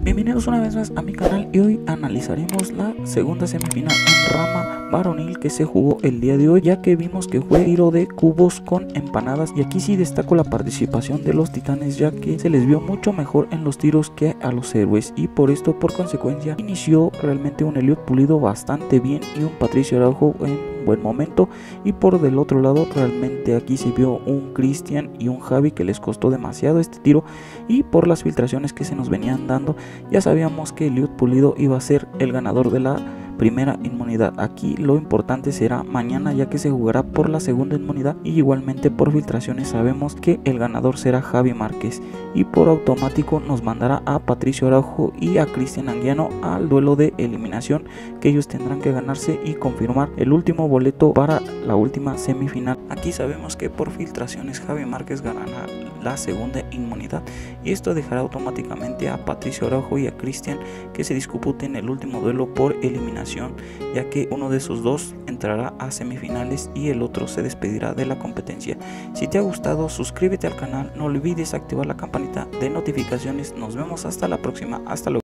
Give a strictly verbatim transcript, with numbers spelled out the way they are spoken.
Bienvenidos una vez más a mi canal y hoy analizaremos la segunda semifinal en rama varonil que se jugó el día de hoy, ya que vimos que fue tiro de cubos con empanadas, y aquí sí destaco la participación de los titanes, ya que se les vio mucho mejor en los tiros que a los héroes, y por esto por consecuencia inició realmente un Eliud Pulido bastante bien y un Patricio Araujo en buen momento, y por del otro lado realmente aquí se vio un Cristian y un Javi que les costó demasiado este tiro, y por las filtraciones que se nos venían dando ya sabíamos que Eliud Pulido iba a ser el ganador de la primera inmunidad. Aquí lo importante será mañana, ya que se jugará por la segunda inmunidad, y igualmente por filtraciones sabemos que el ganador será Javi Márquez, y por automático nos mandará a Patricio Araujo y a Cristian Anguiano al duelo de eliminación, que ellos tendrán que ganarse y confirmar el último boleto para la última semifinal. Aquí sabemos que por filtraciones Javi Márquez ganará la segunda inmunidad, y esto dejará automáticamente a Patricio Araujo y a Cristian que se disputen el último duelo por eliminación, ya que uno de esos dos entrará a semifinales y el otro se despedirá de la competencia. Si te ha gustado, suscríbete al canal, no olvides activar la campanita de notificaciones. Nos vemos hasta la próxima, hasta luego.